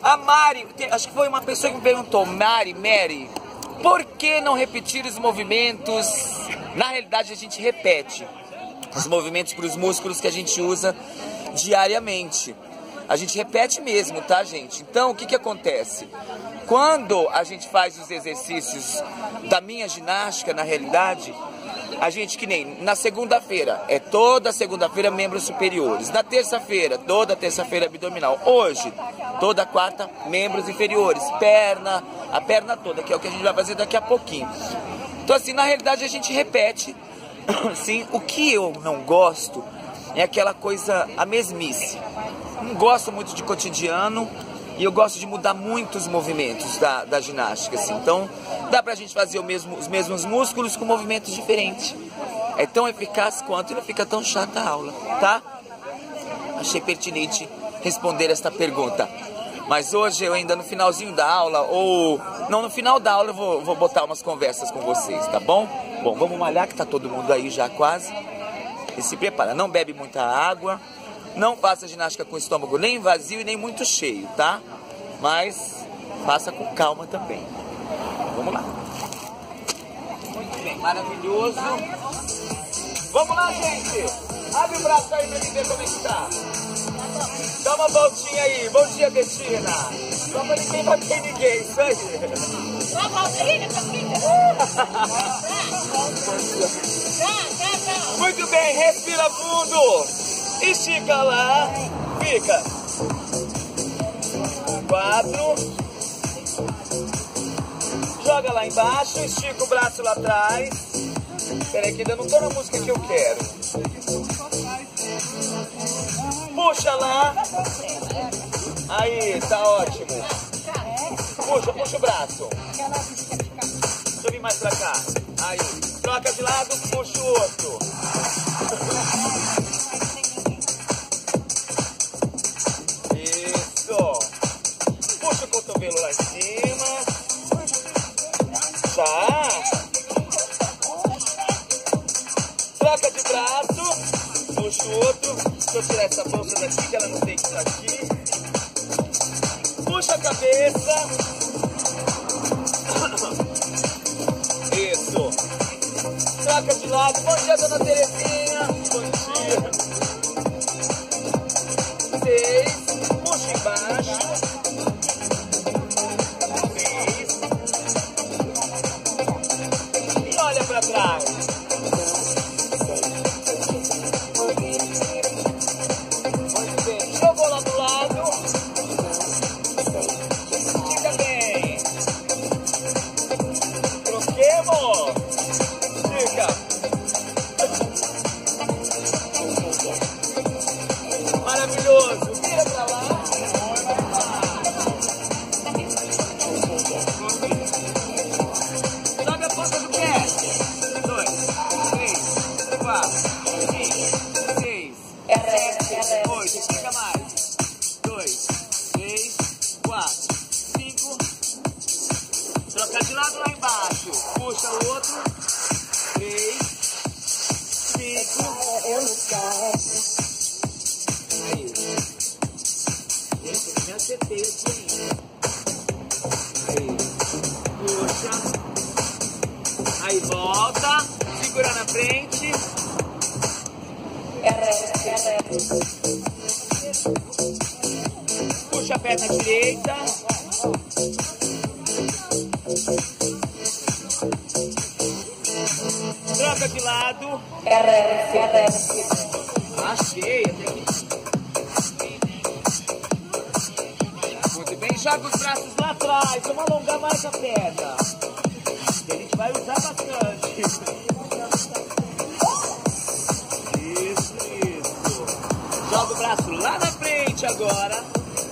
A Mari, acho que foi uma pessoa que me perguntou, Mary, por que não repetir os movimentos? Na realidade a gente repete os movimentos para os músculos que a gente usa diariamente. A gente repete mesmo, tá, gente? Então, o que que acontece? Quando a gente faz os exercícios da minha ginástica, na realidade, a gente, que nem na segunda-feira, é toda segunda-feira membros superiores. Na terça-feira, toda terça-feira abdominal. Hoje, toda quarta, membros inferiores. Perna, a perna toda, que é o que a gente vai fazer daqui a pouquinho. Então, assim, na realidade a gente repete. Sim, o que eu não gosto é aquela coisa, a mesmice. Não gosto muito de cotidiano e eu gosto de mudar muito os movimentos da ginástica, assim. Então, dá pra gente fazer os mesmos músculos com movimentos diferentes. É tão eficaz quanto e não fica tão chata a aula, tá? Achei pertinente responder esta pergunta. Mas hoje eu ainda no finalzinho da aula, ou... Não, no final da aula eu vou botar umas conversas com vocês, tá bom? Bom, vamos malhar que tá todo mundo aí já quase. E se prepara, não bebe muita água. Não faça ginástica com o estômago nem vazio e nem muito cheio, tá? Mas faça com calma também. Vamos lá. Muito bem, maravilhoso. Vamos lá, gente. Abre o braço aí pra mim ver como é que tá. Dá uma voltinha aí. Bom dia, Betina. Só pra ninguém bater ninguém, isso aí. Uma voltinha, Muito bem, respira fundo. Estica lá. Fica. 4. Joga lá embaixo. Estica o braço lá atrás. Peraí que ainda não tô na música que eu quero. Puxa lá. Aí, tá ótimo. Puxa o braço. Deixa eu vir mais pra cá. Aí, troca de lado, puxa o outro. Isso. Puxa o cotovelo lá em cima. Tá. Troca de braço. Puxa o outro. Deixa eu tirar essa bolsa daqui, que ela não tem que estar aqui. Puxa a cabeça. Isso. Troca de lado. Bom dia, dona Terezinha. Bom dia. 6. Puxa embaixo. 3. E olha pra trás. Muito bem. Jogou lá do lado. Fica bem. Troquemos. Fica. Maravilhoso. Vira pra lá. Sobe a ponta do pé. 2, 3, 4, 5, 6, 7, 8. Fica mais. 2, 3, 4, 5. Troca de lado lá embaixo. Puxa o outro. 3, 5. Aí. Esse, me acertei aqui ainda. Aí. Puxa. Aí volta. Segura na frente. Puxa a perna direita. Troca de lado. Achei, até aqui. Muito bem, joga os braços lá atrás. Vamos alongar mais a perna. Que a gente vai usar bastante. Isso. Joga o braço lá na frente agora.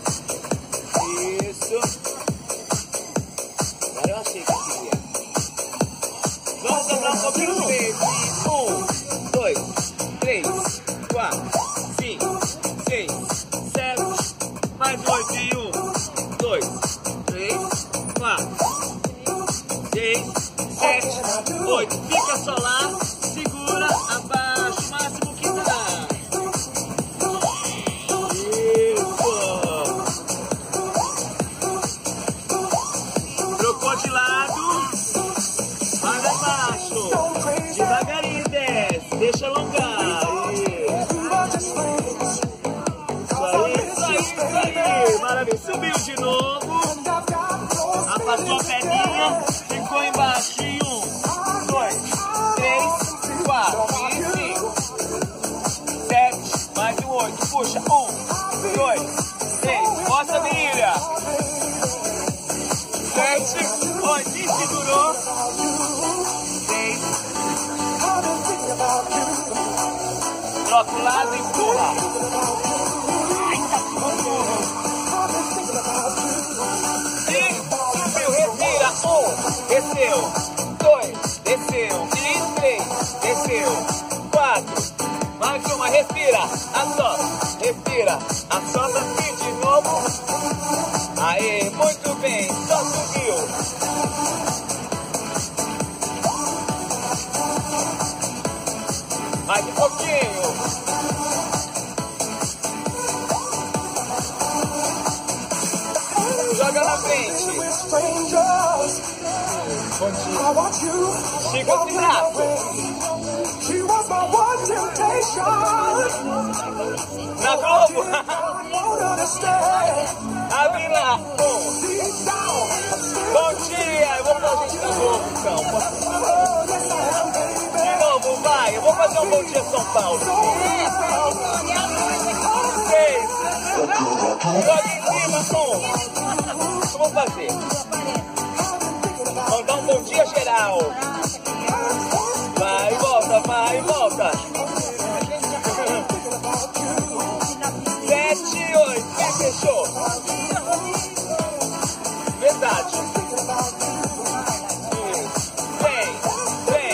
Isso. Agora eu achei que eu queria. Vamos dobrar um pouquinho no peito. 1, 2, 3, 4, 5, 6, 7, mais 8 e 1, 2, 3, 4, 6, 7, 8. Fica só lá, segura, abaixa, o máximo que dá. Isso. de lado. Vai lá embaixo. Devagarinho desce. Deixa alongar. Isso aí. Maravilha. Subiu de novo. Afastou a perninha. Ficou embaixo. 1, 2, 3, 4 e 5. 7. Mais um 8. Puxa. 1, 2, 3. Mostra a virilha. 7. 8. E segurou. 6. Troca o lado e empurra. Subiu, respira. 1, desceu. 2, desceu. E 3, desceu. 4. Mais uma, respira. Assopra, respira. Assopra assim de novo. Aê, muito bem. Só subiu. Mais um pouquinho. Joga na frente. Chico esse braço. Na Globo. Abre lá. Bom dia. Eu vou pra gente na Globo, então. De novo, vai. Eu vou fazer um Bom Dia São Paulo. 6. Joga em cima. 1. Eu vou fazer. Vamos dar um bom dia geral. Vai e volta, vai e volta. 7, 8. Quem fechou? Verdade. Vem, vem.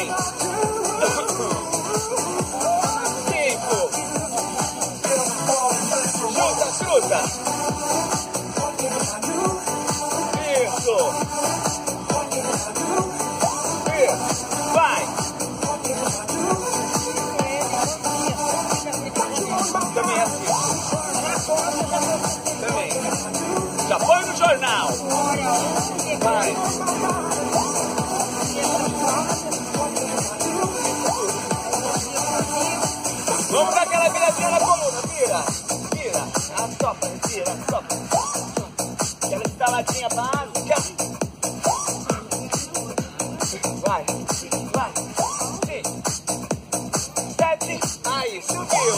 5. Junta, cruza. Isso. Vai. Também assim. Também. Já põe no jornal. Vai. Vamos dar aquela viradinha na coluna. Vira. Vira. Assopra, vira, assopra. Aquela estaladinha básica. Vai. Vai. 6. 7. Aí, subiu.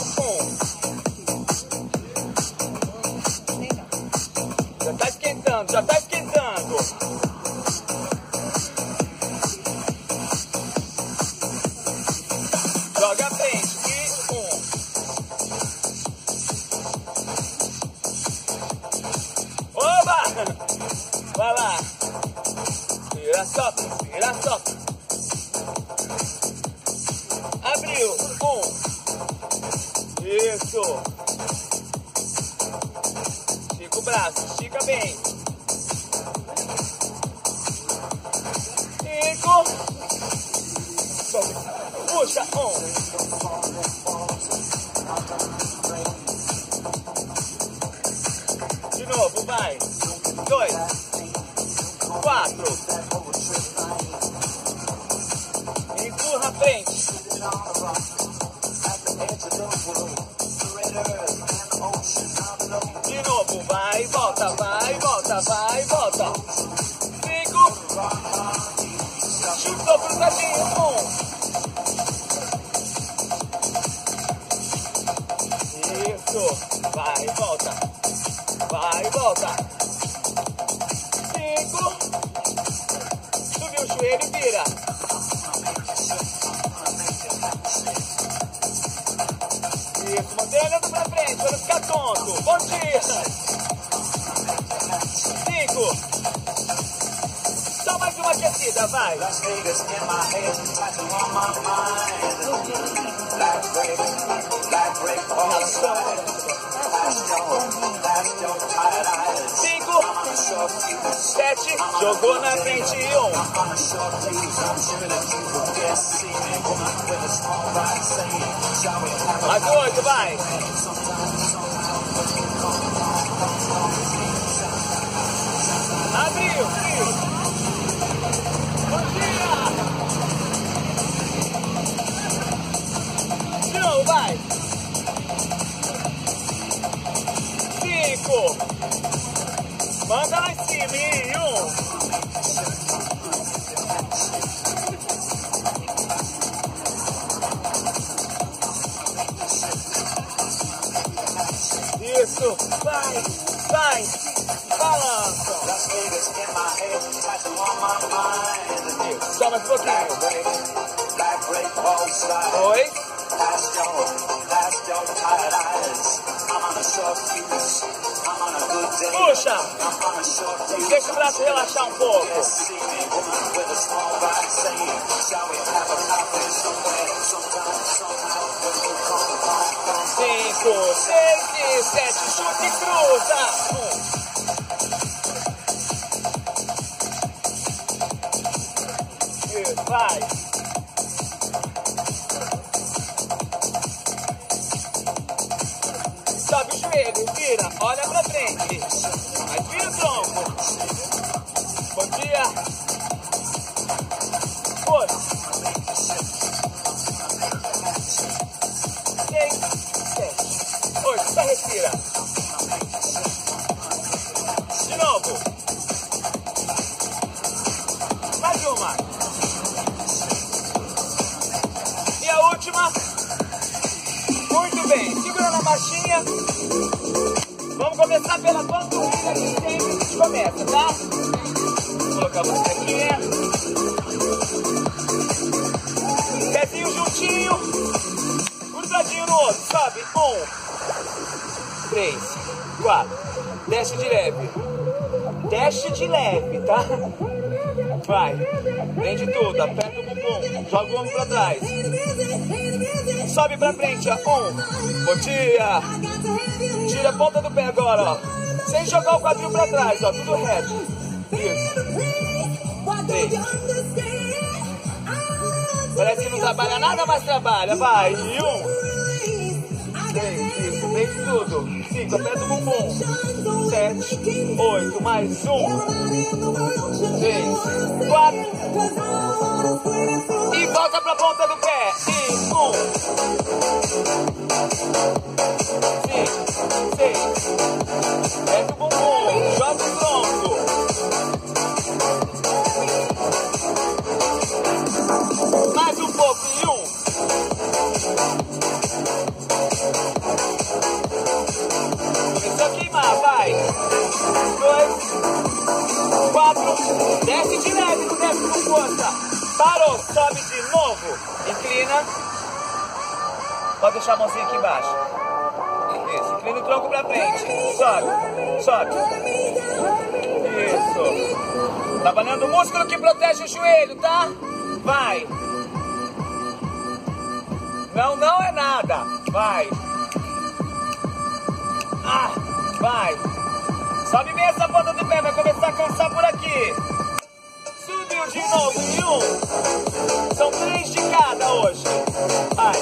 1. Já tá esquentando, já tá esquentando. Joga a frente. E 1. Oba! Vai lá. Vira, sopra, vira, sopra. Abriu. 1. Isso. Estica o braço, estica bem. 5. Puxa. 1. De novo, vai. 2. 4. Empurra a frente. De novo, vai e volta, vai e volta, vai e volta. 5. Chutou pro caminho. 1. Isso. Vai e volta. Vai e volta. 5. Subiu o joelho e vira. Isso, mantém olhando pra frente, pra não ficar tonto. Bom dia. 5. Só mais uma aquecida, vai. Cinco, 7, jogou na frente. 1. Mais 8, vai. Abriu, abriu. Manda lá em cima, hein? Isso, vai, balança. Só mais um pouquinho. Oi. Puxa. Deixa o braço relaxar um pouco. 5, 6 e 7, chute e cruza. Isso, vai. Sobe o joelho, vira, olha pra frente. Mas vira o tronco. Bom dia. Força. 6, 7, 8, só respira. De novo. Mais uma. E a última. Muito bem. Segura na marchinha. Vamos começar pela panturrilha que sempre a gente começa, tá? Vou colocar a bonequinha. Pezinho juntinho. Cruzadinho no outro, sobe. 1, 3, 4. Desce de leve. Desce de leve, tá? Vai. Prende tudo. Aperta o bumbum. Joga o ombro pra trás. Sobe pra frente, ó. 1. Bom dia. Tira a ponta do pé agora, ó. Sem jogar o quadril pra trás, ó. Tudo reto. Isso. 3. Parece que não trabalha nada, mas trabalha. Vai. 1. 3. Isso. Prende tudo. 5. Aperta o bumbum. 7. 8. Mais 1. 3. 4. E volta pra ponta do pé. 1. 5, 6. Aperta o bumbum. Joga o tronco. Mais um pouco. 1. Começou a queimar. Vai. 2. 4. Desce de leve. Não desce com força. Parou. Sobe de novo. Inclina. Pode deixar a mãozinha aqui embaixo. Isso. Inclina o tronco pra frente. Sobe. Sobe. Isso. Trabalhando o músculo que protege o joelho, tá? Vai. Não, não é nada. Vai. Ah, vai. Sobe bem essa ponta do pé. Vai começar a cansar por aqui. Subiu de novo em 1. São 3 de cada hoje. Vai.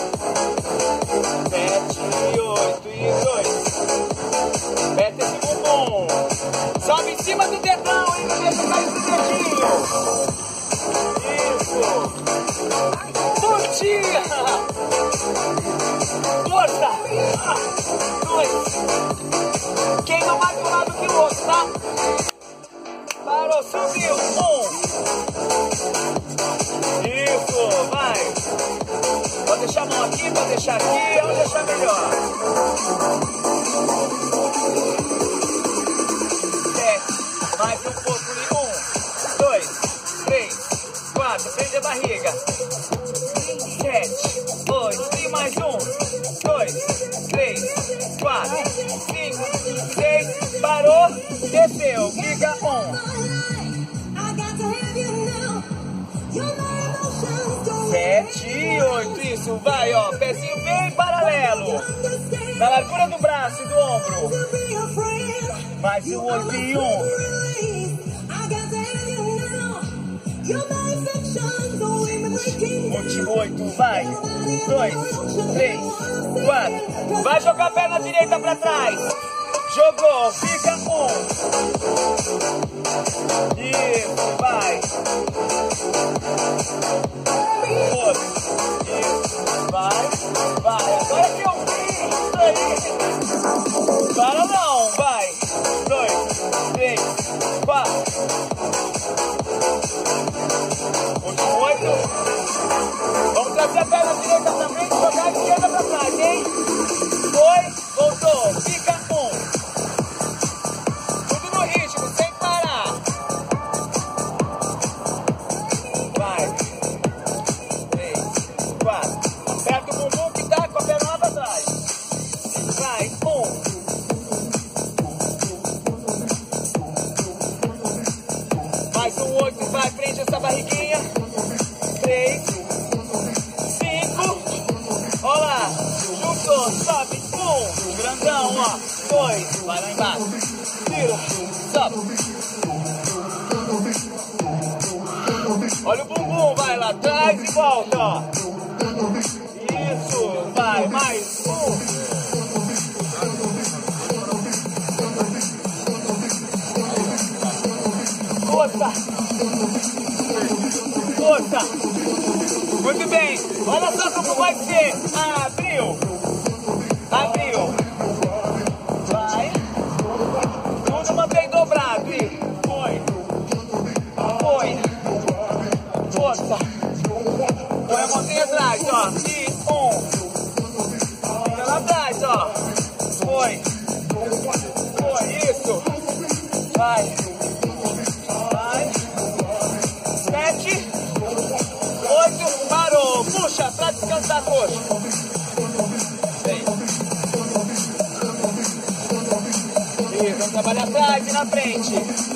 7 e 8 e 2. Aperta esse bumbum. Sobe em cima do dedão e não deixa cair esse dedinho. Isso. Bom dia. Força. 2. Queima mais um lado que o outro, tá? Parou, subiu. 1. Isso, vai. Pode deixar a mão aqui, pode deixar aqui, onde deixar melhor. 7. Mais um pouco de 1, 2, 3, 4. Prende a barriga. 7, 8. E mais 1, 2, 3, 4, 5, 6. Parou, desceu. Fica 1. 7 e 8, isso, vai, ó, pezinho bem paralelo, na largura do braço e do ombro, mais um 8 e 1, último 8, vai, 2, 3, 4, vai jogar a perna direita pra trás, jogou, fica 1, isso, vai. Vai, vai, agora que eu vi isso aí. Para não, vai. 2, 3, 4. Último 8. Vamos trazer a perna direita também, jogar a esquerda pra trás, hein? Foi, voltou, fica 1. Tudo no ritmo, sem parar. Vai. 3, 4. Aperta o bumbum que tá com a perna lá pra trás. Vai, 1. Mais um 8, vai, prende essa barriguinha. 3, 5. Olha lá, juntou, sobe. 1, grandão, ó. 2, vai lá embaixo. Tira, sobe. Olha o bumbum, vai lá atrás e volta, ó. Isso, vai, mais 1. Força! Força! Muito bem! Olha só como vai ser! Abriu! Abriu! Vai! Tudo mantém dobrado! E foi! Foi! Força! Põe a mãozinha atrás, ó! E 1! Fica lá atrás, ó! Foi! Foi! Isso! Vai! 7, 8, parou, puxa pra descansar a coxa. Vem. Isso, vamos trabalhar atrás e na frente.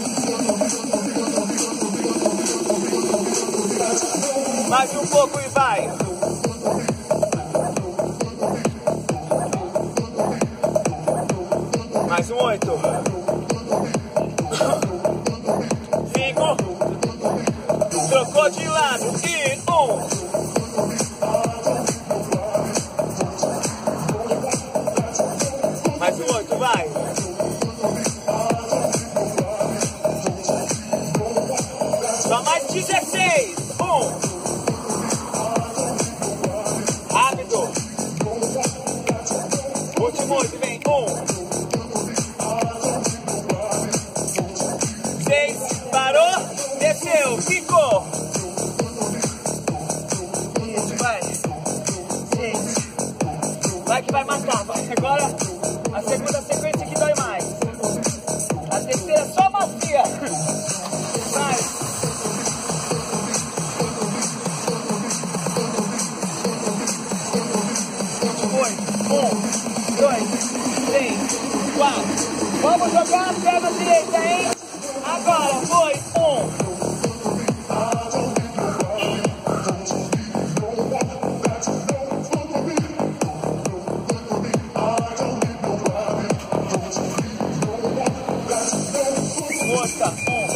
Mais um pouco e vai. Mais um 8. 5. Trocou de lado e 1. Mais um 8, vai. Só mais 16. 1. Rápido. Último 8, vem. 1. 6, parou, desceu, ficou. Isso, vai. 6. Vai que vai matar, vai. Agora a segunda sequência que dói mais. A terceira só macia. Vai. Último 8. 1, 2, 3, 4. Vamos jogar a perna direita, hein? Agora foi 1. Força,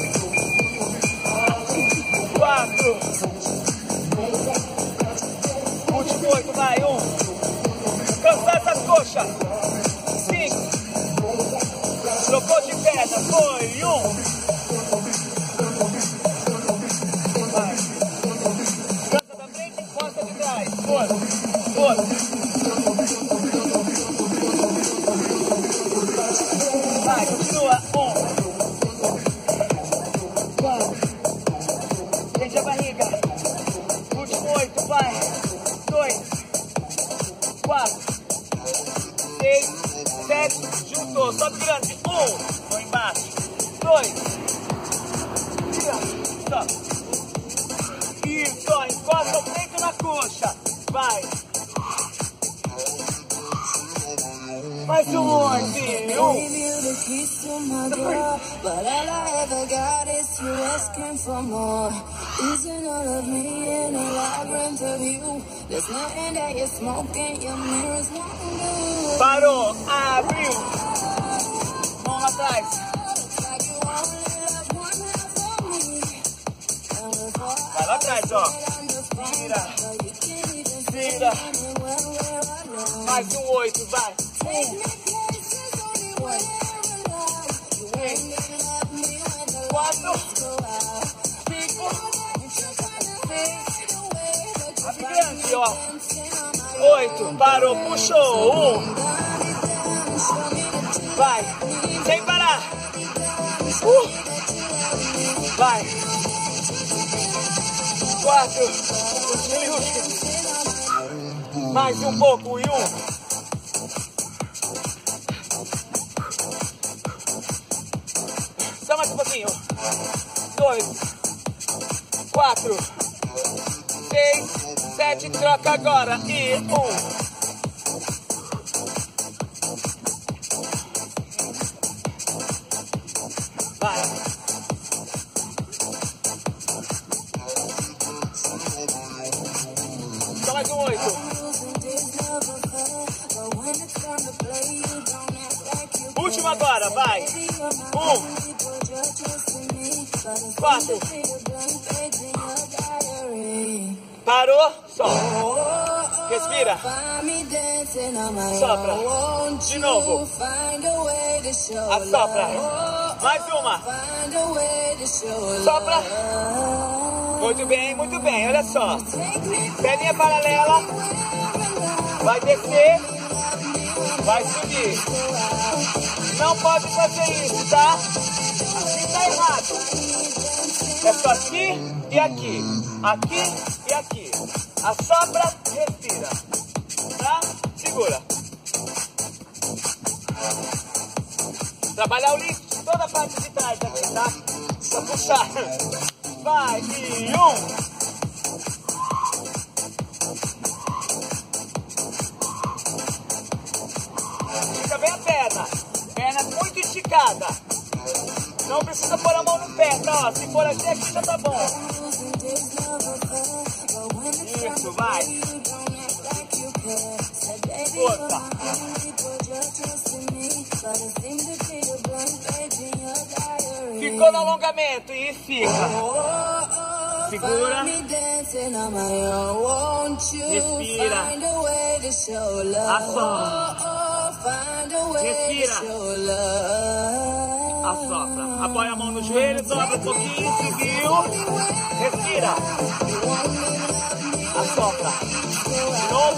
1. 4. Último 8, vai, 1. Cansar essas coxas. 5. Trocou de perna, foi 1. Vai. Cansa da frente, encosta de trás. Força, força. Vai, continua. 1. 4. Prende a barriga. Último 8, vai. 2, 4, 6, 7. Juntou, sobe grande. 1. Foi embaixo. 2. Tira. Sobe. Isso, ó, encosta o peito na coxa. Vai. Mais um 8. 1. But all I ever got is you asking for more. Losing all of me in a labyrinth of you. There's nothing that you're smoking, your mirrors won't do. Parou, abriu. Mão atrás. Like you only love one half of me. And before Vai lá atrás, ó. Vira, vira. Mais um 8, vai. 1. 4, 5, 6. Abre grande, ó. 8, parou, puxou. 1. Vai, sem parar. Vai. 4. Mais um pouco, e 1. Só mais um pouquinho. 2, 4, 6, 7, troca agora. E 1. Vai. Só mais um 8. Último agora, vai. 1, 4. Parou, solta. Respira. Sopra. De novo. Assopra. Mais uma. Sopra. Muito bem, olha só. Perninha paralela. Vai descer. Vai subir. Não pode fazer isso, tá? Assim tá errado. É só aqui e aqui. Aqui e aqui. Assopra, respira. Tá? Segura. Trabalhar o lift, toda a parte de trás aqui, tá? Só puxar. Vai, e 1. Fica bem a perna. Perna muito esticada. Não precisa pôr a mão no pé, tá? Ó, se for aqui, aqui já tá bom. Isso, vai. Força. Ficou no alongamento e fica. Segura. Respira. Assopra. Respira. Assopra. Apoia a mão no joelho, dobra um pouquinho, subiu. Respira. Assopra. De novo.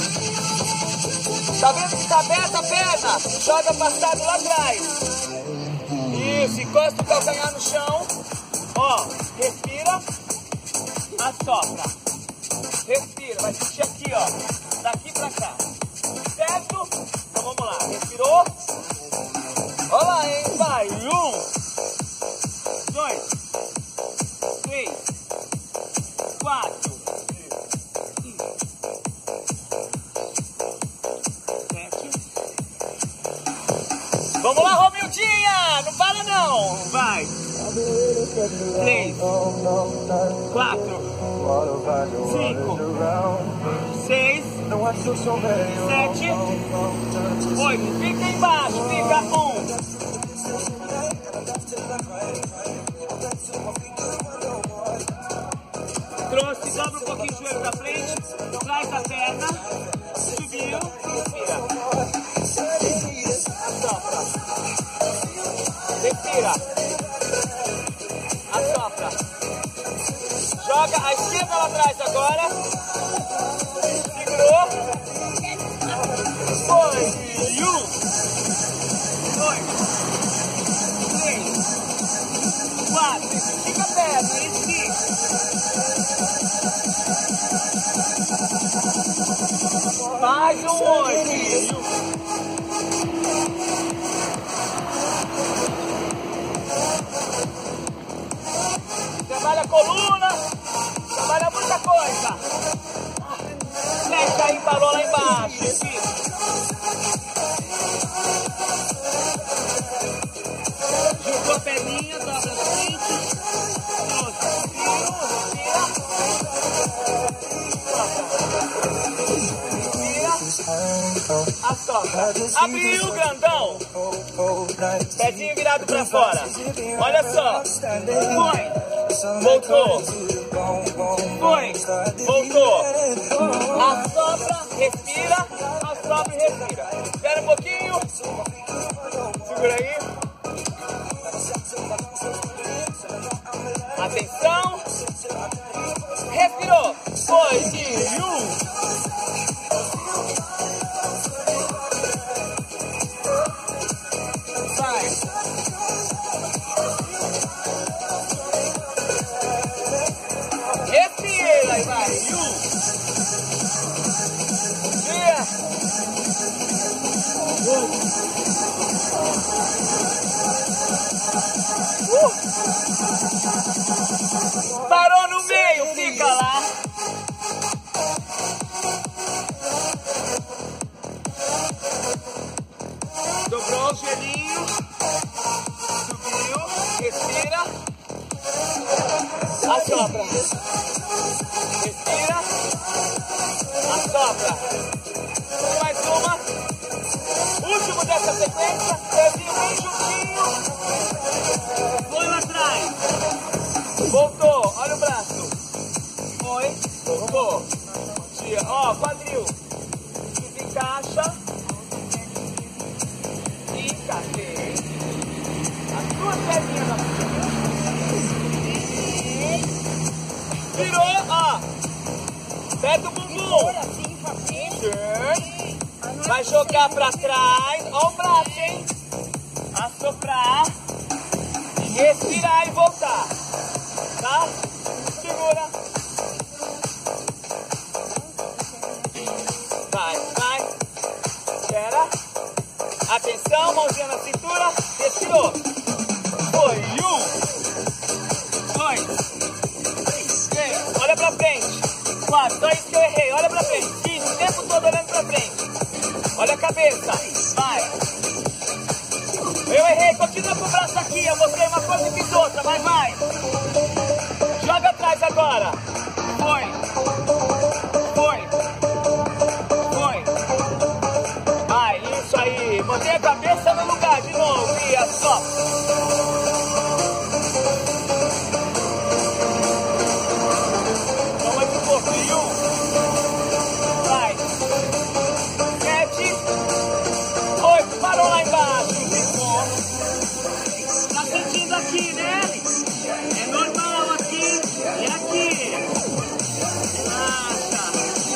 Tá vendo que tá aberta a perna? Joga passado lá atrás. Isso, encosta o calcanhar no chão. Ó, respira. Assopra. Respira, vai sentir aqui, ó. Daqui pra cá. Certo? Então vamos lá. Respirou. Olha lá, hein? Vai. 1, 2, 3, 4, 5, 7. Vamos lá, Romildinha! Não para não! Vai! 3, 4, 5, 6, 7, 8. Fica embaixo, fica 1. Trouxe, dobra um pouquinho o joelho pra frente, traz a perna, subiu, respira. Assopra. Respira. Assopra. Joga a esquerda lá atrás agora. Segurou. Foi. E 1, 2, 3, 4. Fica perto. E 5. Mais um 8. Trabalha a coluna, trabalha muita coisa. Mexe aí, parou lá embaixo. Juntou a perninha, dobra na frente. Assopra. Abriu, grandão. Pezinho virado pra fora. Olha só. Foi. Voltou. Foi. Voltou. Assopra, respira. Assopra e respira. Espera um pouquinho. Segura aí. Atenção. Respirou. Foi. E 1. Parou no meio, fica lá. Dobrou o gelinho. Subiu. Respira. Assopra. Respira. Assopra. Mais uma. Último dessa sequência. Pezinho bem juntinho. Foi lá atrás. Voltou. Olha o braço. Foi. Voltou. Tira. Ó, quadril. Desencaixa. Encaixei. As duas perninhas na frente. Virou, ó. Pega o bumbum. Vai jogar pra trás. Ó o braço, hein? Assoprar. Respirar e voltar. Tá? Segura. Vai, vai. Espera. Atenção, mãozinha na cintura. Respirou. Foi. 1, 2, 3. Olha pra frente. 4. Só isso que eu errei. Olha pra frente. Isso, o tempo todo olhando pra frente. Olha a cabeça. Vai. Eu errei. Continua com o braço aqui. Eu mostrei uma coisa e fiz outra. Mas vai. Joga atrás agora. Foi. Foi. Foi. Vai. Isso aí. Botei a cabeça no lugar de novo. E só. Então mais um pouquinho. Vai. 7, 8. Parou lá embaixo. Tá sentindo aqui, né? É normal aqui. E aqui. Relaxa.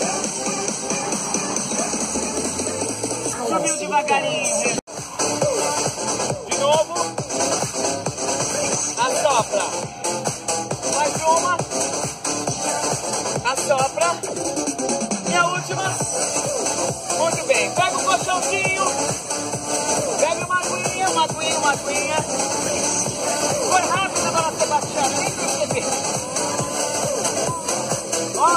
Subiu devagarinho. De novo. Assopra. Mais uma. Assopra. E a última. Muito bem. Pega o colchãozinho. Pega uma aguinha, uma aguinha, uma aguinha. Foi rápido, dona Sebastiana. Nem percebi. Ó.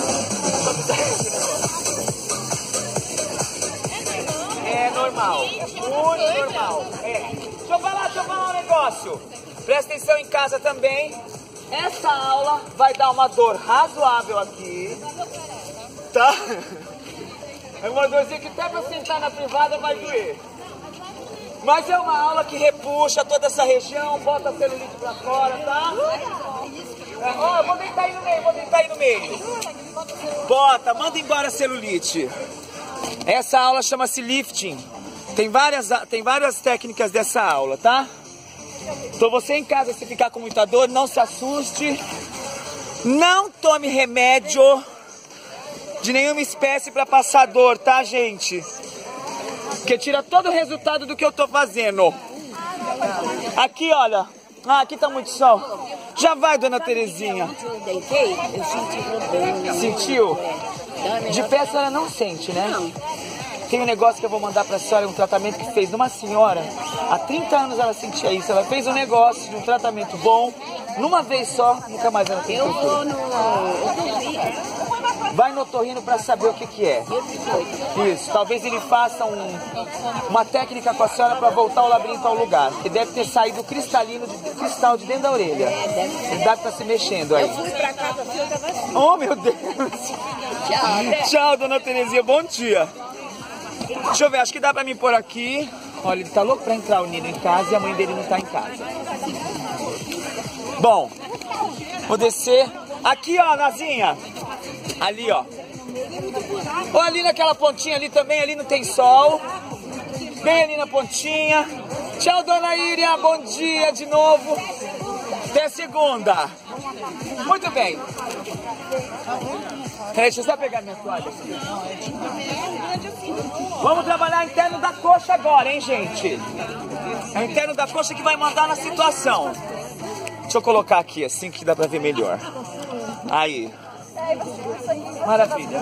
É normal. É muito normal. É. Deixa eu falar um negócio. Presta atenção em casa também. Essa aula vai dar uma dor razoável aqui. Tá? É uma dorzinha que até pra sentar na privada vai doer. Mas é uma aula que repuxa toda essa região, bota a celulite pra fora, tá? Ó, vou deitar aí no meio, Bota, manda embora a celulite. Essa aula chama-se lifting. Tem várias técnicas dessa aula, tá? Então você em casa, se ficar com muita dor, não se assuste. Não tome remédio de nenhuma espécie pra passar dor, tá, gente? Porque tira todo o resultado do que eu tô fazendo. Aqui, olha. Ah, aqui tá muito sol. Já vai, dona Terezinha. Eu deitei, eu senti rodando. Sentiu? De pé a senhora não sente, né? Não. Tem um negócio que eu vou mandar pra senhora, um tratamento que fez numa senhora. Há 30 anos ela sentia isso. Ela fez um negócio de um tratamento bom. Numa vez só, nunca mais ela tem Eu procura. vou no otorrino. Vai no otorrino pra saber o que que é. Isso, talvez ele faça uma técnica com a senhora pra voltar o labirinto ao lugar. Que deve ter saído cristal de dentro da orelha. Ele deve estar se mexendo aí. Eu fui pra casa, eu tava assim. Oh, meu Deus! Tchau. Tchau, dona Terezinha, bom dia. Deixa eu ver, acho que dá pra me pôr aqui. Olha, ele tá louco pra entrar o Nino em casa e a mãe dele não tá em casa. Bom, vou descer. Aqui, ó, Nazinha. Ali, ó. Ou ali naquela pontinha ali também, ali não tem sol. Bem ali na pontinha. Tchau, dona Íria, bom dia de novo. Até segunda. Muito bem. Deixa eu só pegar minha toalha aqui. Vamos trabalhar interno da coxa agora, hein, gente? É o interno da coxa que vai mandar na situação. Deixa eu colocar aqui, assim que dá pra ver melhor. Aí. Maravilha.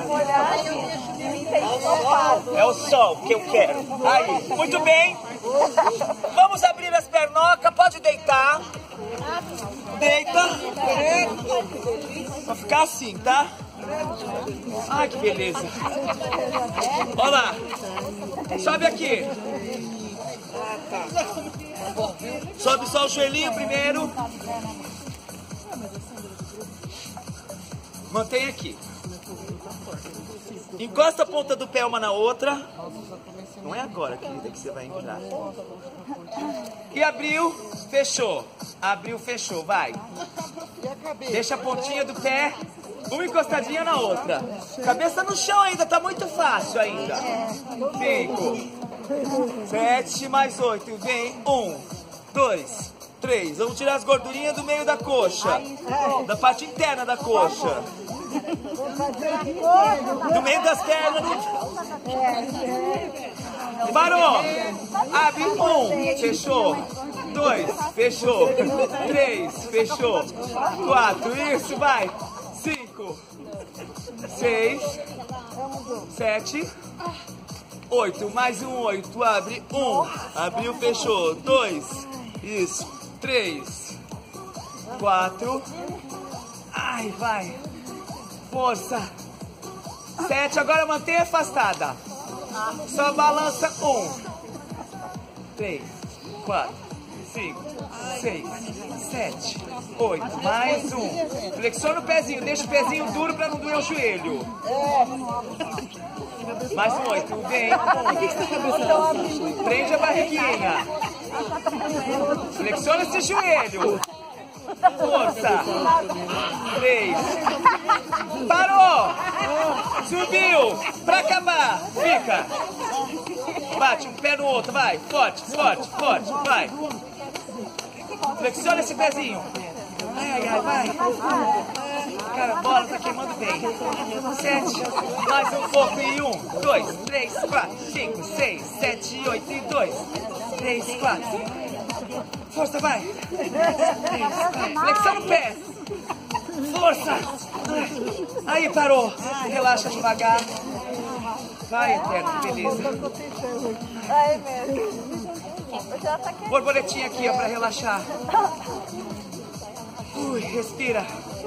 É o sol que eu quero. Aí, muito bem. Vamos abrir as pernocas, pode deitar. Deita. Vai ficar assim, tá? Ai, que beleza. Olha lá. Sobe aqui. Sobe só o joelhinho primeiro. Mantém aqui. Encosta a ponta do pé uma na outra. Não é agora, querida, que você vai entrar. E abriu, fechou. Abriu, fechou, vai. Deixa a pontinha do pé, uma encostadinha na outra. Cabeça no chão ainda, tá muito fácil ainda. 5, 7, mais 8. Vem, 1, 2, 3. Vamos tirar as gordurinhas do meio da coxa. Da parte interna da coxa. Do meio das pernas. Parou. Abre, 1, fechou. 2, fechou. 3, fechou. 4, isso, vai. 5, 6, 7, 8, mais um 8, abre 1, abriu, fechou, 2, isso, 3, 4, ai, vai, força, 7, agora mantém afastada, só balança 1, 3, 4, 5, 6, 7, 8, mais um. Flexiona o pezinho, deixa o pezinho duro para não doer o joelho. Mais um 8, vem. Prende a barriguinha. Flexiona esse joelho. Força. 3. Parou. Subiu. Para acabar. Fica. Bate um pé no outro, vai. Forte, forte, forte, vai. Flexiona esse pezinho. Ai, ai, ai, vai. Cara, a bola tá queimando bem. 7, mais um pouco e 1, 2, 3, 4, 5, 6, 7, 8 e 2, 3, 4. Força, vai. Flexiona o pé. Força. Aí, parou. Relaxa devagar. Vai, Eterno, que beleza. Ai, meu. Borboletinha aqui, ó, pra relaxar. Ui, respira.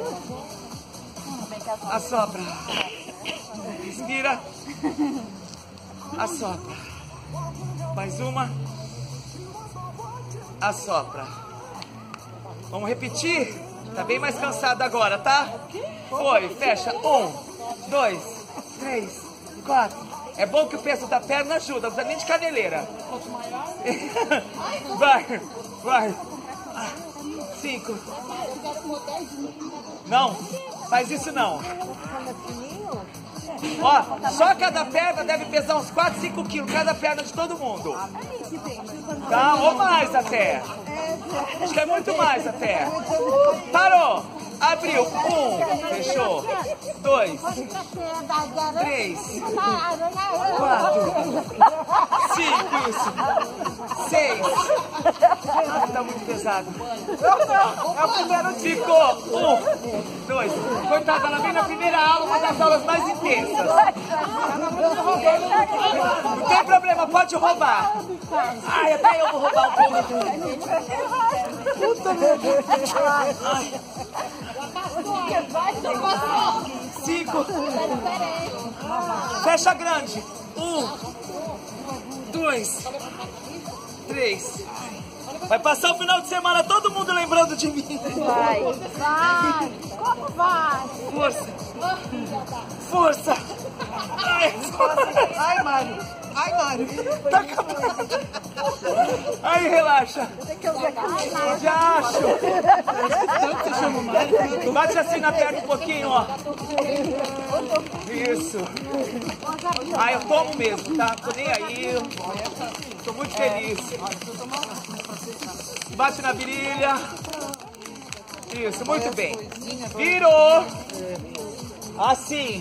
Assopra. Respira. Assopra. Mais uma. Assopra. Vamos repetir? Tá bem mais cansado agora, tá? Foi, fecha. 1, 2, 3, 4. É bom que o peso da perna ajuda, não precisa nem de caneleira. Vai, vai. 5. Não, faz isso não. Ó, só cada perna deve pesar uns 4, 5 quilos, cada perna de todo mundo. Tá, ou mais até. Acho que é muito mais até. Parou. Abriu. 1, fechou. 2, 3, 4, 5, isso. 6. Ah, tá muito pesado. É o primeiro dia. Ficou. 1, 2. Coitada, ela vem na primeira aula, uma das aulas mais intensas. Não tem problema, pode roubar. Ai, até eu vou roubar um pouco. Puta merda. 5. Fecha grande. 1, 2, 3. Vai passar o final de semana todo mundo lembrando de mim. Vai, vai. Como vai? Força. Força. Ai, Mário. Ai, Mário. Tá acabando. Aí, relaxa. Já acho. Bate assim na perna um pouquinho, ó. Isso. Ah, eu tomo mesmo, tá? Tô nem aí. Tô muito feliz. Bate na virilha. Isso, muito bem. Virou. Assim.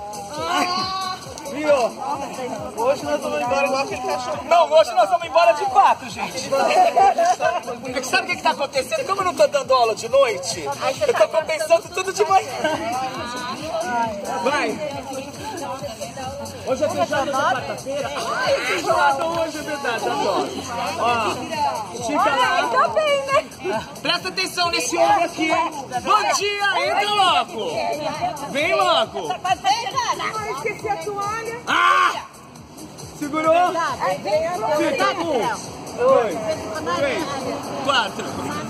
Virou. Hoje nós vamos embora igual aquele cachorro. Não, hoje nós vamos embora de 4, gente. Porque sabe o que está acontecendo? Como eu não tô dando aula de noite, eu tô compensando tudo de manhã. Vai. Hoje é feijoada da quarta-feira. Ai, feijoada hoje é verdade, adoro. Ó, estica lá. Tá bem, né? Presta atenção nesse ombro aqui. Bom dia, entra logo. Vem logo. Ah, esqueci a toalha. Ah! Segurou? Fica 1, 2, 3, 4.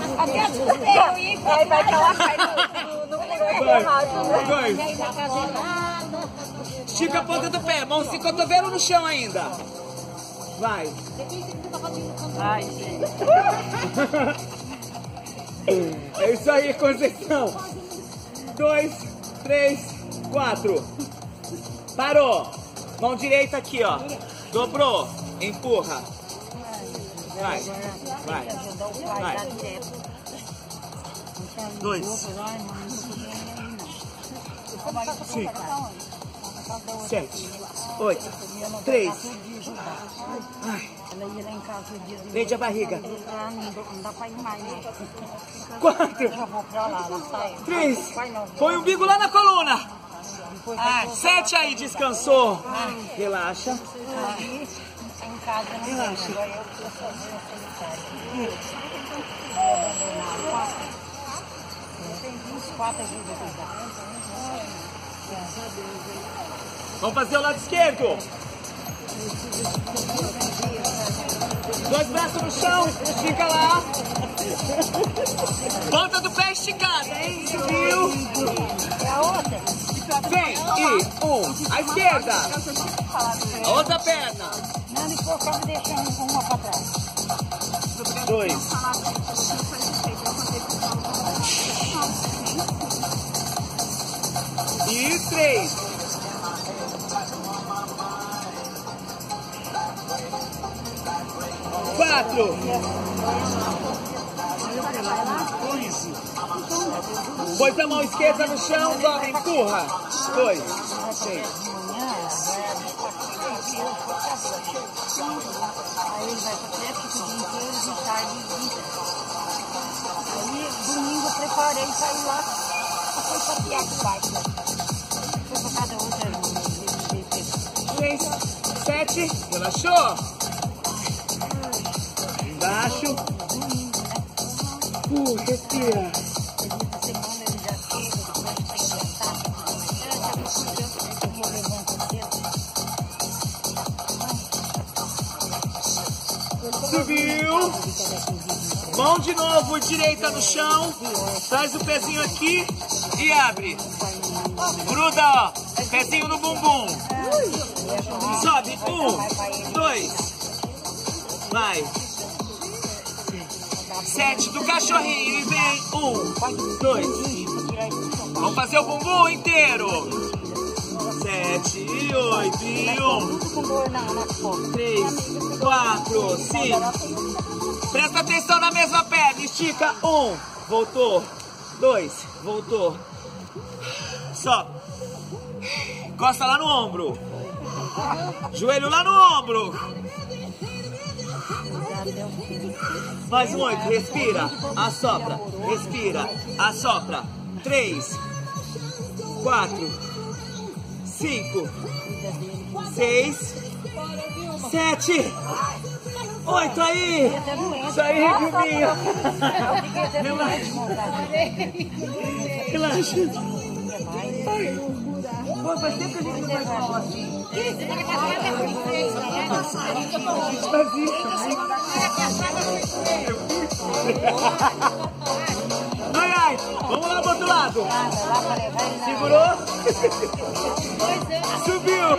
Aí vai que ela cai no negócio errado, né? 2. Estica a ponta do pé, mão sem cotovelo no chão ainda. Vai. Ai, gente. É isso aí, Conceição. 2, 3, 4. Parou. Mão direita aqui, ó. Dobrou. Empurra. Vai. Vai. Vai. 2. 5. 7. 8. 3. Prende a barriga. 4. 3. Põe o umbigo lá na coluna. 7 aí, descansou. Relaxa. Relaxa. Vamos fazer o lado esquerdo. 2 braços no chão, estica lá. Ponta do pé esticada, hein? Subiu. Vem, e 1. À esquerda. A outra perna. 2. E 3. 4. Põe a mão esquerda no chão, dobra, empurra. 2, 3. Aí ele vai pra festa, fica o dia inteiro e tarde. Aí domingo eu preparei e saí lá. Foi passear com o parque. Foi pra cada outra. 3, 7. Relaxou. Embaixo. Respira. Subiu. Mão de novo, direita no chão. Traz o pezinho aqui e abre. Gruda, ó. Pezinho no bumbum. Sobe. 1, 2. Vai. 7 do cachorrinho e vem. 1, 2. Vamos fazer o bumbum inteiro. 7, 8 e 1. 3, 4, 5. Presta atenção na mesma perna. Estica. 1. Voltou. 2. Voltou. Sobe. Encosta lá no ombro. Joelho lá no ombro. Mais um 8, respira, assopra, respira, assopra. 3, 4, 5, 6, 7, 8 aí. Isso aí, Guilminha. Relaxa. Relaxa. Pô, faz tempo que a gente não faz mal assim. Ai, ai, vamos lá pro outro lado. Segurou? Subiu.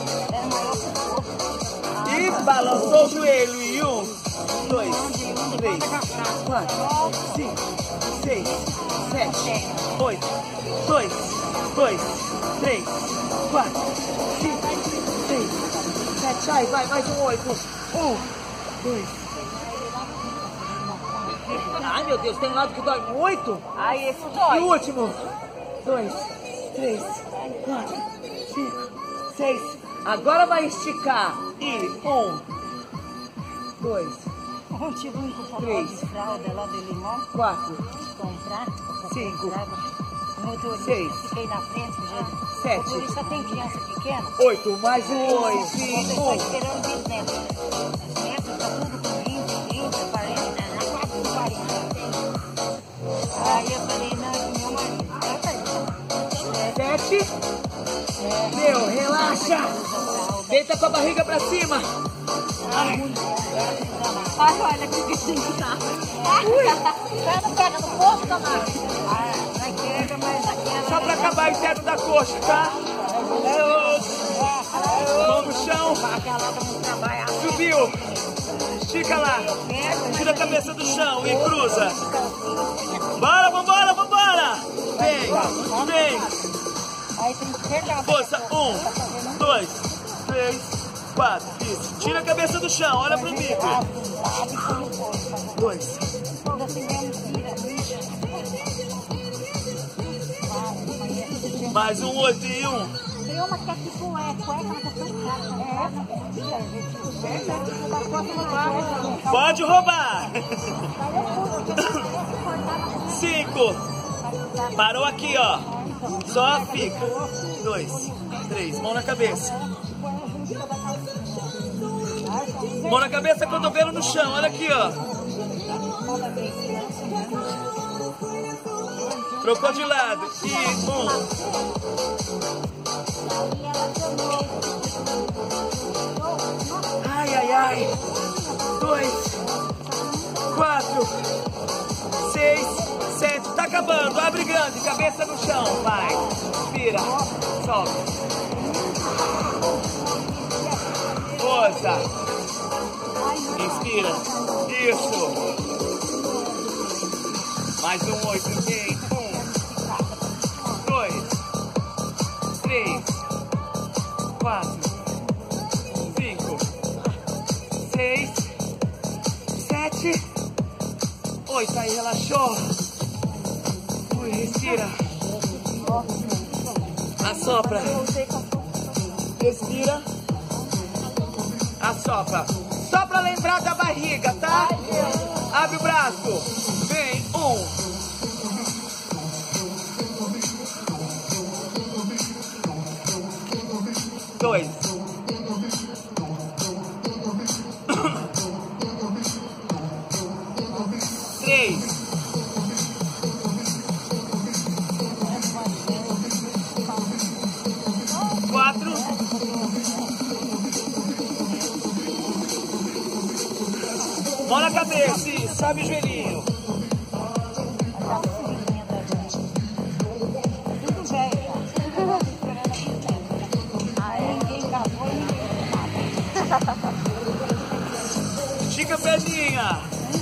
E balançou o joelho. E 1, 2, 3, 4, 5, 6, 7, 8, 2, 3, 4, 5, 6, 7. Ai, vai, mais um 8. 1, 2. Ai, meu Deus, tem um lado que dói muito. Ai, esse dói. E o último. 2, 3, 4, 5, 6. Agora vai esticar. E 1, 2, Eu tive um 3, de fralda lá do limão. 4, Comprar. 5, motorista. 6. Fiquei na frente, gente. 7. O motorista tem criança pequena. 8, mais um 8. Você está esperando 20 metros. Metros, tá tudo com 20, 30, 40, né? Na 4, 40. Aí eu falei, não, meu marido, trata isso. 7. Meu, relaxa. Deita com a barriga pra cima. Ai, olha que bichinho que tá. Você não pega no posto, Tamara? Vai quebra, mas aquela... Só pra acabar interno da coxa, tá? Mão no chão. Aquela que não trabalha. Subiu. Estica lá. Tira a cabeça do chão e cruza. Bora, vambora, vambora. Vem, vem. Aí tem que pegar. Força, 1, 2, 3, 4. Isso. Tira a cabeça do chão, olha pro bico. 2. Mais um 8 e 1. Tem uma que é tipo cueca, mas é tão cara. Pode roubar. 5. Parou aqui, ó. Só fica. 2, 3. Mão na cabeça. Mão na cabeça, cotovelo no chão. Olha aqui, ó. Trocou de lado. E 1. Ai, ai, ai. 2, 4, 6, 7. Tá acabando. Abre grande. Cabeça no chão. Vai. Vira. Sobe. Força. Inspira. Isso. Mais um 8. Vem. 1, 2, 3, 4, 5, 6, 7, 8. Aí, relaxou. Ui, respira. Assopra. Respira. Assopra. Só pra lembrar da barriga, tá? Abre o braço. Vem. 1. 2. 3. 4. 'Mão na cabeça, sobe o joelhinho. Estica a perninha.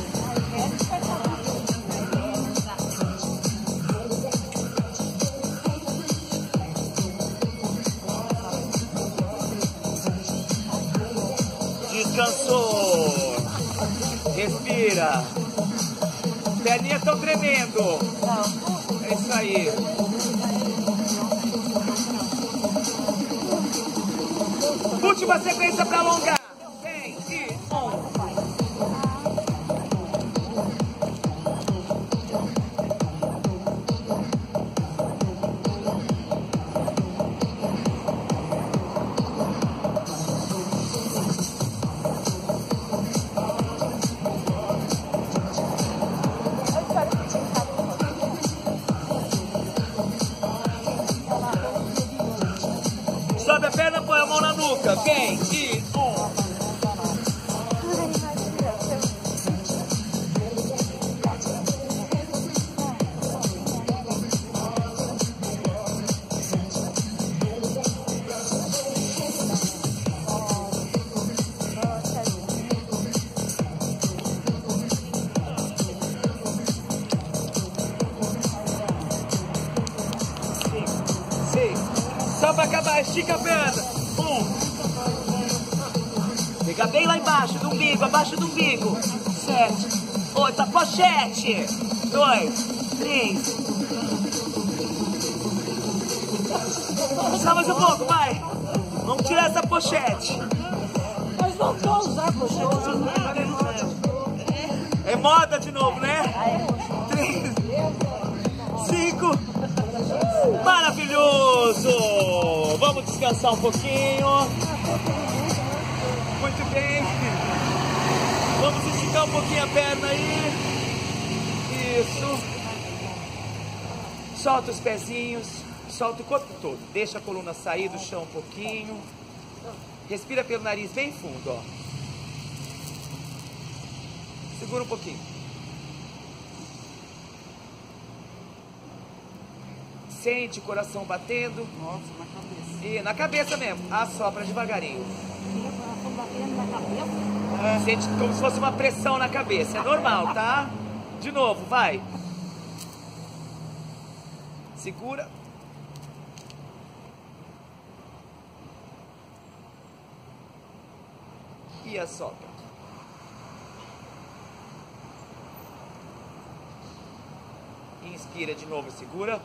Descansou. Respira. Perninhas estão tremendo. É isso aí. Última sequência para alongar. Vem e 1. Sobe a perna, põe a mão na nuca. Vem e 1. Só pra acabar, estica a perna. 1. Pega bem lá embaixo do umbigo, abaixo do umbigo. 7, 8, a pochete. 2, 3. Só mais um pouco, vai. Vamos tirar essa pochete. Mas voltou a usar a pochete. É moda de novo, né? 3, 5, descansar um pouquinho. Muito bem. Vamos esticar um pouquinho a perna aí. Isso. Solta os pezinhos. Solta o corpo todo. Deixa a coluna sair do chão um pouquinho. Respira pelo nariz bem fundo, ó. Segura um pouquinho. Sente o coração batendo. Nossa, na cabeça. E na cabeça mesmo. Assopra devagarinho. Tinha coração batendo na cabeça. Sente como se fosse uma pressão na cabeça. É normal, tá? De novo, vai. Segura. E assopra. Inspira de novo, segura.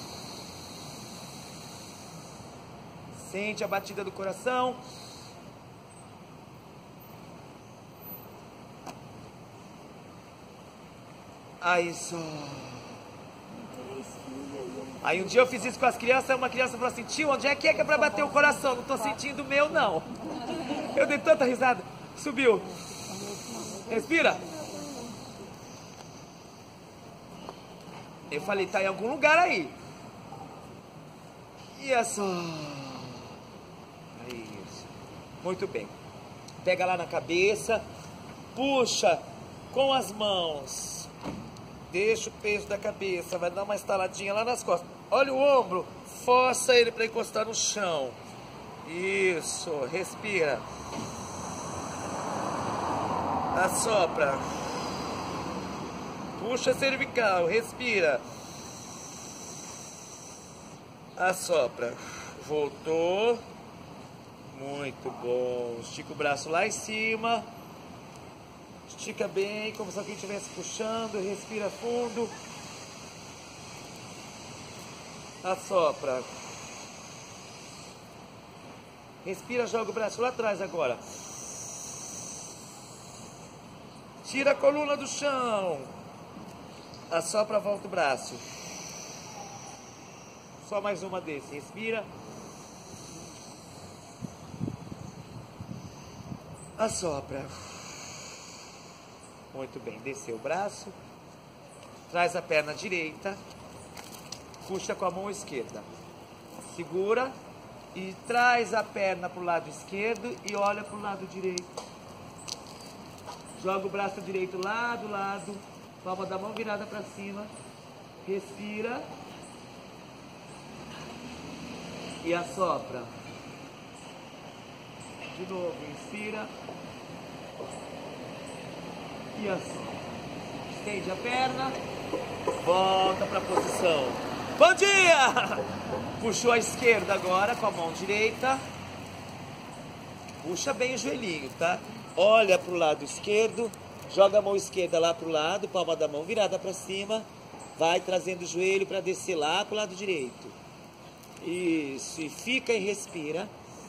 Sente a batida do coração. Aí só. Aí um dia eu fiz isso com as crianças, uma criança falou assim, tio, onde é que é pra bater o coração? Não tô sentindo o meu, não. Eu dei tanta risada. Subiu. Respira. Eu falei, tá em algum lugar aí. E é só. Isso. Muito bem. Pega lá na cabeça. Puxa com as mãos. Deixa o peso da cabeça. Vai dar uma estaladinha lá nas costas. Olha o ombro. Força ele para encostar no chão. Isso. Respira. Assopra. Puxa a cervical. Respira. Assopra. Voltou. Muito bom. Estica o braço lá em cima. Estica bem, como se alguém estivesse puxando. Respira fundo. Assopra. Respira, joga o braço lá atrás agora. Tira a coluna do chão. Assopra, volta o braço. Só mais uma desse. Respira. Assopra. Muito bem. Desceu o braço. Traz a perna direita. Puxa com a mão esquerda. Segura. E traz a perna para o lado esquerdo e olha para o lado direito. Joga o braço direito lá do lado. Palma da mão virada para cima. Respira. E assopra. De novo, inspira. E assopra. Estende a perna. Volta para a posição. Bom dia! Puxou a esquerda agora com a mão direita. Puxa bem o joelhinho, tá? Olha para o lado esquerdo. Joga a mão esquerda lá para o lado. Palma da mão virada para cima. Vai trazendo o joelho para descer lá para o lado direito. Isso, e fica e respira.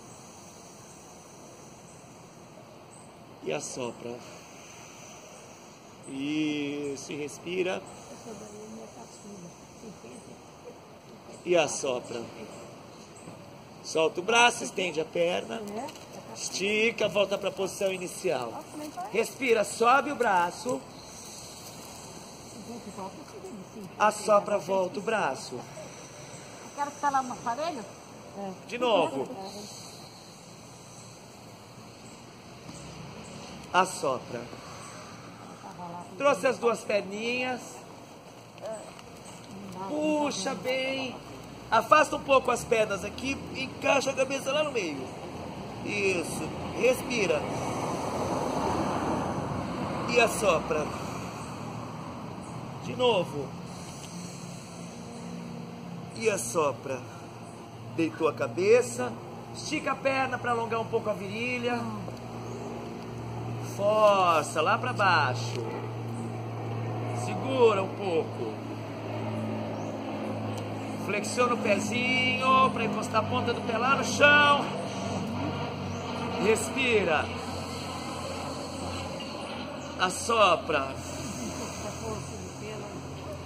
E assopra. Isso, e respira. E assopra. Solta o braço, estende a perna. Estica, volta para a posição inicial. Respira, sobe o braço. Assopra, volta o braço. Quero que tá lá no aparelho? De novo. Assopra. Trouxe as duas perninhas. Puxa bem. Afasta um pouco as pernas aqui. Encaixa a cabeça lá no meio. Isso. Respira. E assopra. De novo. E assopra. Deitou a cabeça. Estica a perna para alongar um pouco a virilha. Força lá para baixo. Segura um pouco. Flexiona o pezinho para encostar a ponta do pé lá no chão. Respira. Assopra.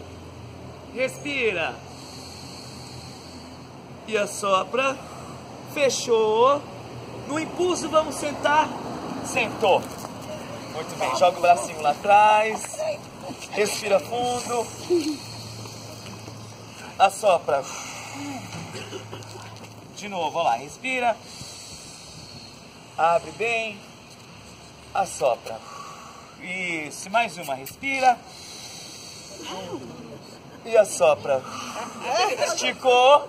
Respira. E assopra. Fechou. No impulso, vamos sentar. Sentou. Muito bem, joga o bracinho lá atrás. Respira fundo. Assopra. De novo, olha lá, respira. Abre bem. Assopra. Isso, mais uma, respira. E assopra. Esticou.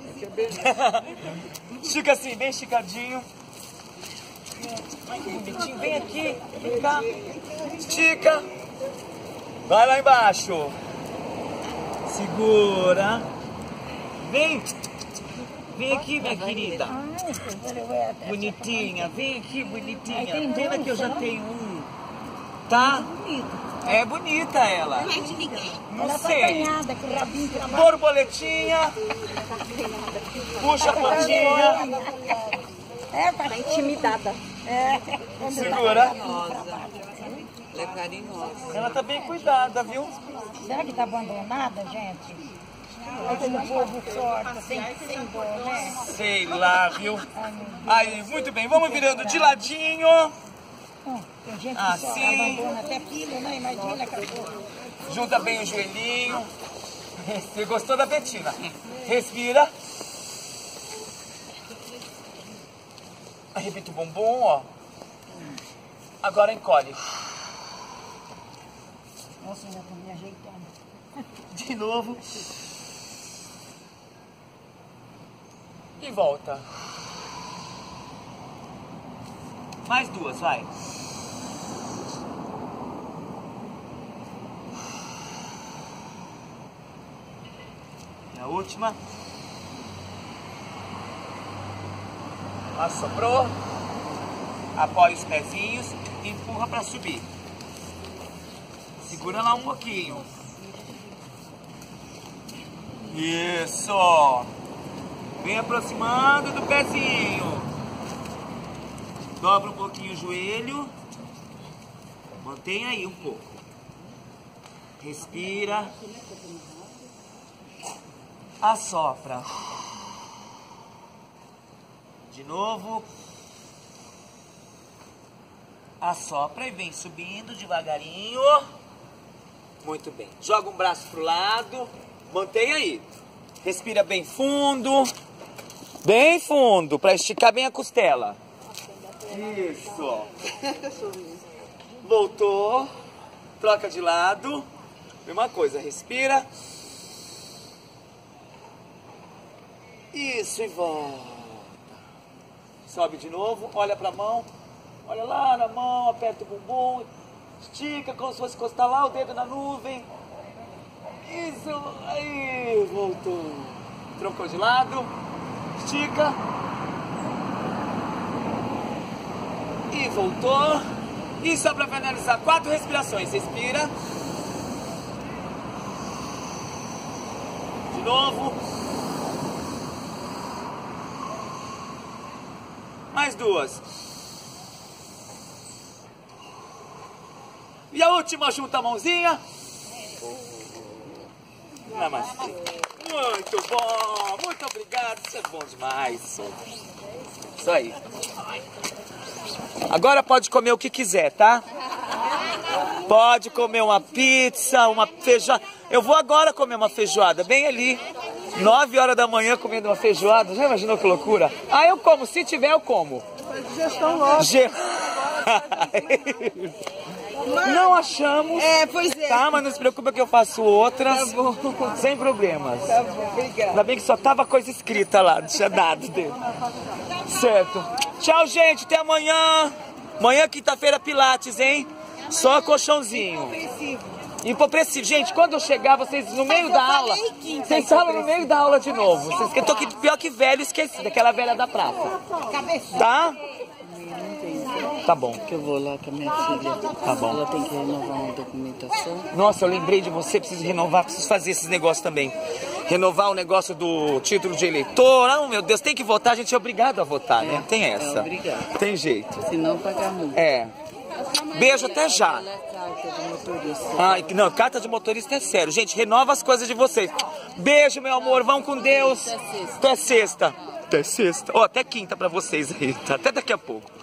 Estica assim, bem esticadinho. Ai, que bonitinho. Vem aqui, vem cá. Estica. Vai lá embaixo. Segura. Vem. Vem aqui, minha querida. Bonitinha. Vem aqui, bonitinha. Pena que eu já tenho um. Tá? É bonita ela. Não sei. Borboletinha. Puxa a pontinha. Tá intimidada. Segura. Ela é carinhosa. Ela tá bem cuidada, viu? Será que tá abandonada, gente? Aquele povo sorte, sem dor, né? Sei lá, viu? Aí, muito bem. Vamos virando de ladinho. Tem gente que só Assim. abandona até filho, né? Imagina, cachorro. Junta bem o joelhinho. Você gostou da Betina? Respira. Arrebita o bumbum, ó. Agora encolhe. Nossa, já tô me ajeitando. De novo. E volta. Mais duas, vai. E a última. Assoprou. Apoia os pezinhos e empurra para subir. Segura lá um pouquinho. Isso. Vem aproximando do pezinho. Dobra um pouquinho o joelho. Mantém aí um pouco. Respira. Assopra. De novo. Assopra e vem subindo devagarinho. Muito bem. Joga um braço pro lado. Mantém aí. Respira bem fundo. Bem fundo, para esticar bem a costela. Isso. Voltou. Troca de lado. Mesma coisa, respira. Isso, e volta. Sobe de novo, olha pra mão. Olha lá na mão, aperta o bumbum. Estica como se fosse encostar lá o dedo na nuvem. Isso, aí, voltou. Trocou de lado. Estica. E voltou. E só para finalizar, 4 respirações. Respira. De novo. Mais 2. E a última, junta a mãozinha. Namastê. Muito bom, muito obrigado, isso é bom demais. Isso aí. Agora pode comer o que quiser, tá? Pode comer uma pizza, uma feijoada. Eu vou agora comer uma feijoada, bem ali. 9 horas da manhã comendo uma feijoada. Já imaginou que loucura? Ah, eu como, se tiver eu como. Gestão logo. Não achamos. Pois é. Tá, mas não se preocupa que eu faço outras. Tá bom. Sem problemas. Tá bom, obrigada. Ainda bem que só tava coisa escrita lá, não tinha nada dele. Certo. Tchau, gente, até amanhã. Amanhã, quinta-feira, Pilates, hein? Só colchãozinho. Hipopressivo. Gente, quando eu chegar, vocês no meio da aula, vocês falam no meio da aula de novo. Vocês que eu tô aqui pior que velho, esqueci daquela velha da praça. Tá? Tá bom. Que eu vou lá com a minha filha. Tá bom. Ela tem que renovar uma documentação. Nossa, eu lembrei de você, preciso renovar, preciso fazer esses negócios também. Renovar o negócio do título de eleitor. Ah, meu Deus, tem que votar, a gente é obrigado a votar, né? Tem essa. Obrigado. Tem jeito. Se não, pagar multa. É. Beijo, até já. Ela é carta de motorista. Ai, não, carta de motorista é sério. Gente, renova as coisas de vocês. Beijo, meu amor, vão com Deus. Até sexta. Até sexta. Ó, até quinta pra vocês aí, tá? Até daqui a pouco.